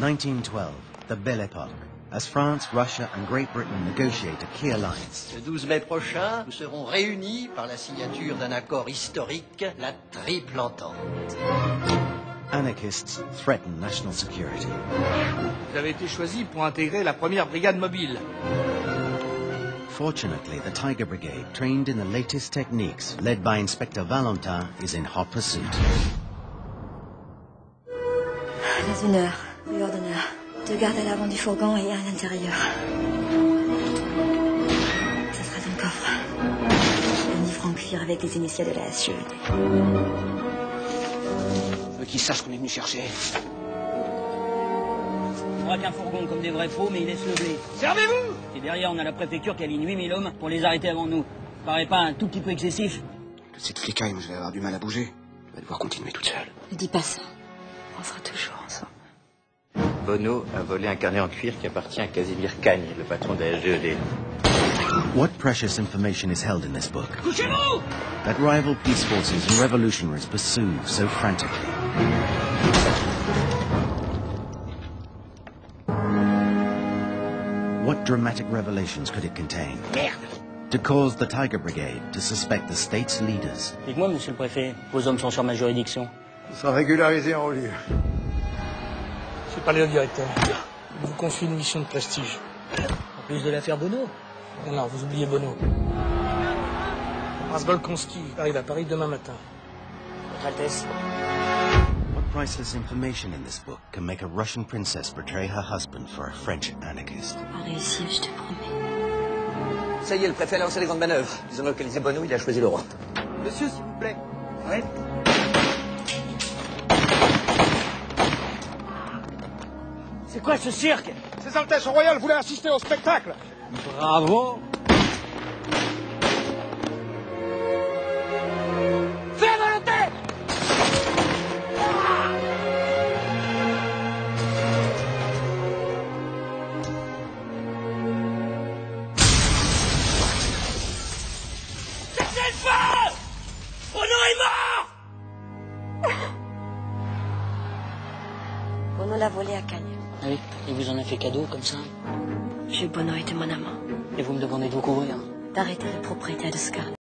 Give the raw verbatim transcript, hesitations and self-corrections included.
nineteen twelve, the Belle Époque, as France, Russia and Great Britain negotiate a key alliance. Le douze mai prochain, nous serons réunis par la signature d'un accord historique, la Triple Entente. Anarchists threaten national security. Vous avez été choisi pour intégrer la première brigade mobile. Fortunately, the Tiger Brigade, trained in the latest techniques, led by Inspector Valentin, is in hot pursuit. Dans une heure, rue Ordonneur. Deux gardes à l'avant du fourgon et un à l'intérieur. Ça sera dans le coffre. Un livre en cuir avec les initiales de la S G E D. Je veux qu'ils sachent qu'on est venu chercher. On braque un fourgon comme des vrais faux, mais il laisse le blé. Servez-vous! Et derrière, on a la préfecture qui aligne huit mille hommes pour les arrêter avant nous. Ça paraît pas un tout petit peu excessif? De cette flicaille, moi je vais avoir du mal à bouger. Je vais devoir continuer toute seule. Ne dis pas ça. On sera toujours ensemble. Bono a volé un carnet en cuir qui appartient à Casimir Cagne, le patron de la S G E D. What precious information is held in this book Couchez-vous! that rival peace forces and revolutionaries pursue so frantically? What dramatic revelations could it contain? Merde! To cause the Tiger Brigade to suspect the state's leaders. Dites-moi, monsieur le préfet, vos hommes sont sur ma juridiction. Ils sont régularisés en haut lieu. C'est pas le directeur. Il vous confie une mission de prestige. En plus de l'affaire Bono. Non, non, vous oubliez Bono. Prince Volkonski arrive à Paris demain matin. Votre Altesse. What priceless information in this book can make a Russian princess betray her husband for a French anarchist? On va réussir, je te promets. Ça y est, le préfet a lancé les grandes manœuvres. Ils ont localisé Bono, il a choisi le roi. Monsieur, s'il vous plaît. Oui. C'est quoi ce cirque? Ses Altesses royales voulaient assister au spectacle. Bravo! Fais à volonté! Cessez le feu! Bono est mort! Bono l'a volé à Cagnes. Ah oui, il vous en a fait cadeau comme ça. Jules Bono était mon amant. Et vous me demandez de vous couvrir. D'arrêter le propriétaire de ce garde.